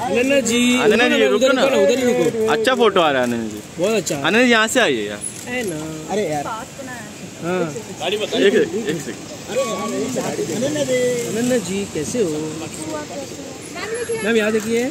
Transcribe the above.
अनन्या जी रुको ना, उधर ही रुको। अच्छा फोटो आ रहा है अनन्या जी, बहुत अच्छा। अनन्या जी यहाँ से आइए यार। है ना, अरे यार हाँ एक सेकंड। अनन्या जी कैसे हो मैम? यहाँ देखिए।